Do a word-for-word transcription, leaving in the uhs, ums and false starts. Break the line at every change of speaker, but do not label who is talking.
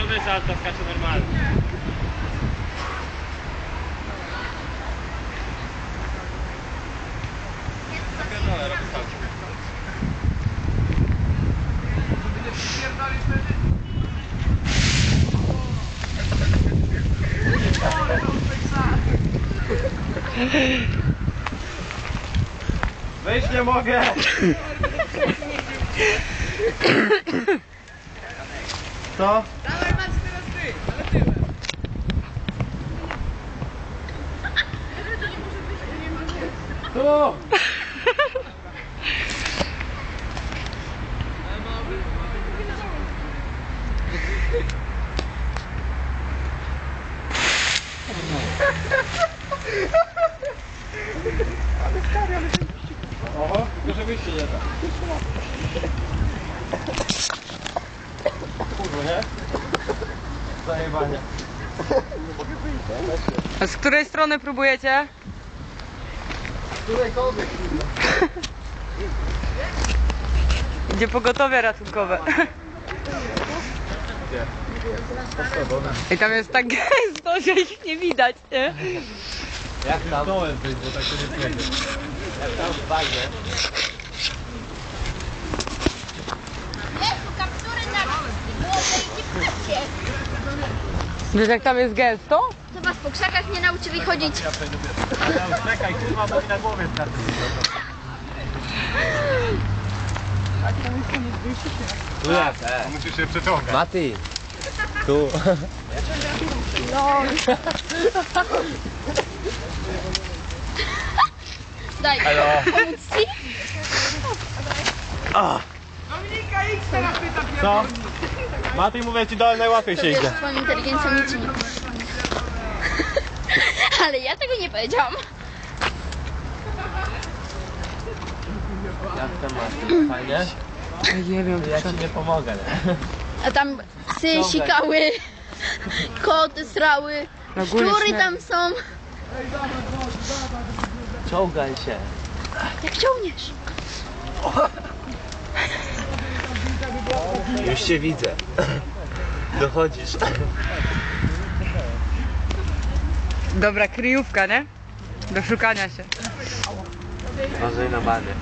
weź salto, skacze normalnie. Zapierdolę, robię salto. Wyjść nie mogę! Co?
Dawaj Max, teraz ty, ale tyłem.
Tu!
Ale stary, ale ten
Oho, tylko żebyś się nie da. Kurwa, nie? Zajebanie.
A z której strony próbujecie?
Którejkolwiek, kurwa.
Gdzie pogotowie ratunkowe. I tam jest tak gęsto, że ich nie widać, nie?
Jak tam? Dołem być, bo tak to nie przejdzie. Jak tam w bazie.
Jezu, kaptury na młodej dziewczynie.
Wiesz jak tam jest gęsto?
To was po krzakach nie nauczyli chodzić.
Ale czekaj, kurwa, bo mi na głowie skacze. Tu jest, e. Musisz się przeciągać. Mati. Tu.
Daj,
Halo.
pomóc ci?
Dominika X teraz pyta pierwszy.
Co? Mati, mówię ci, dole najłatwiej się
Wiesz,
idzie.
swoją inteligencją nic ci nie pomoże. Ale ja tego nie powiedziałam.
Jak tam Mati? Fajnie?
Nie wiem,
Ja ci nie pomogę, nie?
A tam psy sikały, koty srały,
Na górę
szczury
śmierć.
tam są.
Czołgaj się.
Jak ciągniesz.
Już cię widzę. Dochodzisz.
Dobra kryjówka, nie? Do szukania się.
Może i na banie.